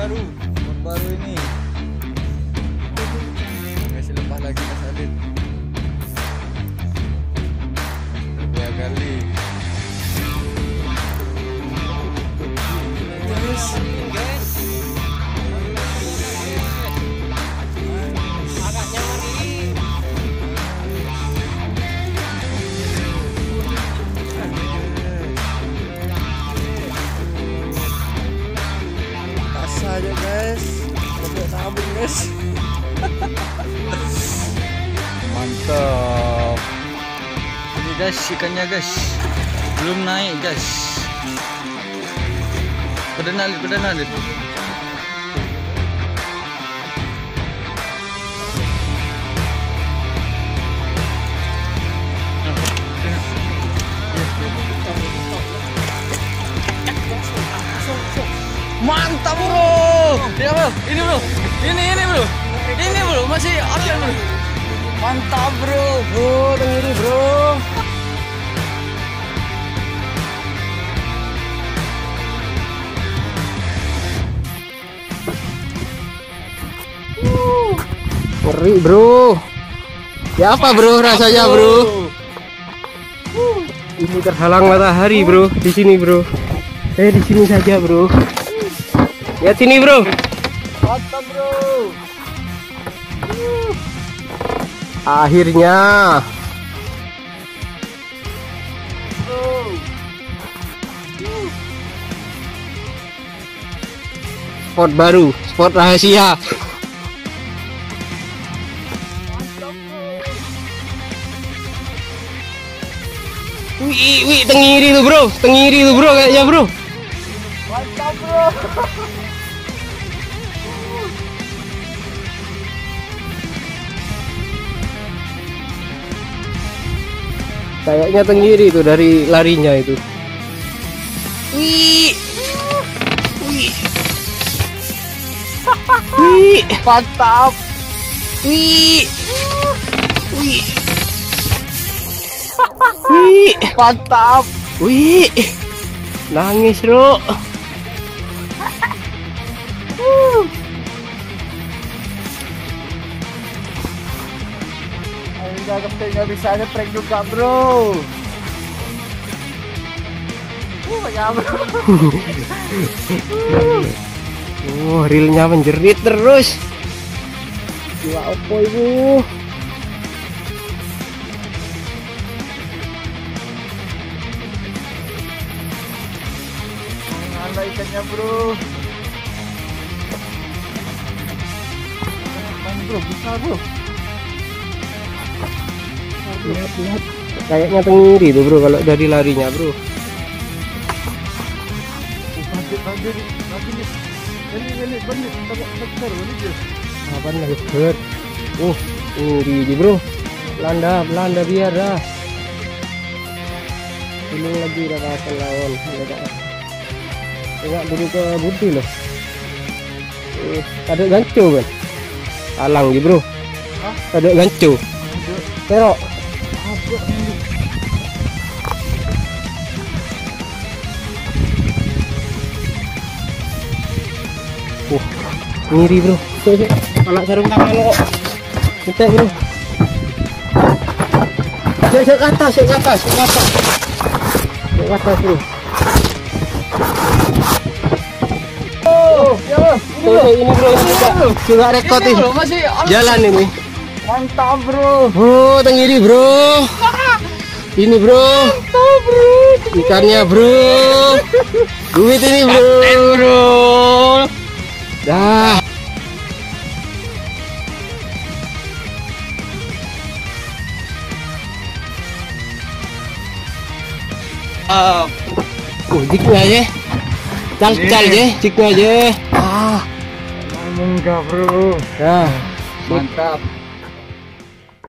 spot baru ini. Masih lepas lagi Mas Adit. Dua kali. Guys. Agaknya mari. Aja guys, udah tabung guys. Mantap. Ini guys ikannya guys, belum naik guys. Pedenal. Mantap bro, ya bro, ini bro, ini bro, masih ada bro. Mantap bro, tenggiri bro. Ngeri bro. Ya apa bro rasanya bro? Ini terhalang matahari bro, di sini bro. Di sini saja bro. Ya sini bro. Mantap bro. Akhirnya. Spot baru, spot rahasia. Wih, tenggiri tuh bro, kayaknya bro. Mantap bro. Kayaknya tenggiri itu dari larinya itu. Wih, Mantap. Wih, Mantap. wih, nangis bro. Nggak bisa nge-track juga bro. Ya bro. Reelnya menjerit terus. Gila apa ibu? Mana ikannya bro? Bro, besar bro. Lihat. Kayaknya tenggiri tuh bro kalau dari larinya bro. Apa nih besar? Tenggiri bro. Belanda biar dah. Ini lagi udah akan lawan. Tengok dulu ke Budi loh. Ada gancu kan? Alang di bro. Ada gancu. Terok. Ngiri bro. Anak sarung tangan lo. Kita bro. Ke atas bro. Ini bro, juga rekod ini. Masih Jalan ini. mantap bro. Tenggiri bro. Ini bro. Mantap bro. Ikannya bro. Duit ini bro. Dah. Jiknya aja. Cal aja, jiknya aja. Enggak bro. Dah. Mantap.